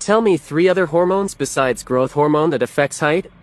tell me 3 other hormones besides growth hormone that affects height?